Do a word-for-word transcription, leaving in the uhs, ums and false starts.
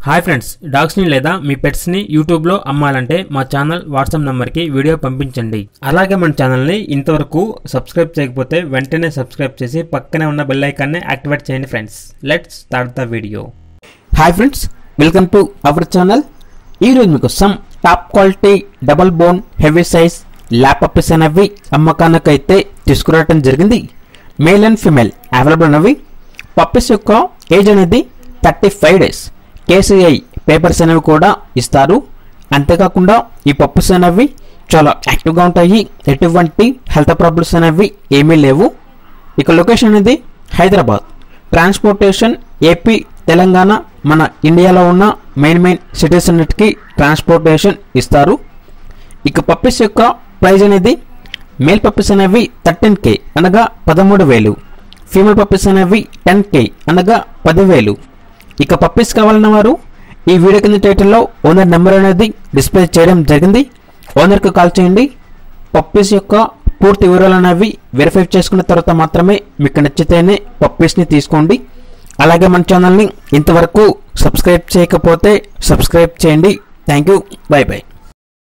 Hi friends, డాగ్స్ని లేదా మీ పెట్స్ని యూట్యూబ్లో అమ్మాలంటే మా ఛానల్ వాట్సాప్ నెంబర్కి వీడియో పంపించండి. అలాగే మన ఛానల్ని ఇంతవరకు సబ్స్క్రైబ్ చేయకపోతే వెంటనే సబ్స్క్రైబ్ చేసి పక్కనే ఉన్న బెల్ ఐకాన్ని యాక్టివేట్ చేయండి friends. Let's start the video. Hi friends, welcome to our channel. ఈరోజు మీకు some top quality double bone heavy size lab puppies అనేవి అమ్మకానికైతే తీసుకురావడం జరిగింది. మేల్ అండ్ ఫిమేల్ అవైలబుల్ అనేవి. పప్పీస్ యొక్క ఏజ్ అనేది thirty five days. KCI papers అనేవి కూడా ఇస్తారు. అంతేకాకుండా ఈ పప్పీస్ అనేవి చాలా యాక్టివ్గా ఉంటాయి. ఎటువంటి హెల్త్ ప్రాబ్లమ్స్ అనేవి ఏమీ లేవు. ఇక లొకేషన్ అనేది హైదరాబాద్. ట్రాన్స్పోర్టేషన్ ఏపీ, తెలంగాణ, మన ఇండియాలో ఉన్న మెయిన్ మెయిన్ సిటీస్ అన్నిటికీ ట్రాన్స్పోర్టేషన్ ఇస్తారు. ఇక పప్పీస్ యొక్క ప్రైజ్ అనేది మేల్ పప్పీస్ అనేవి థర్టీన్ కే అనగా పదమూడు వేలు, ఫీమేల్ పప్పీస్ అనేవి టెన్ కే అనగా పదివేలు. ఇక పప్పీస్ కావాలన్న వారు ఈ వీడియో కింద టైటిల్లో ఓనర్ నెంబర్ అనేది డిస్ప్లే చేయడం జరిగింది. ఓనర్కి కాల్ చేయండి. పప్పీస్ యొక్క పూర్తి వివరాలు అనేవి వెరిఫై చేసుకున్న తర్వాత మాత్రమే మీకు నచ్చితేనే పప్పీస్ని తీసుకోండి. అలాగే మన ఛానల్ని ఇంతవరకు సబ్స్క్రైబ్ చేయకపోతే సబ్స్క్రైబ్ చేయండి. Thank you, bye by.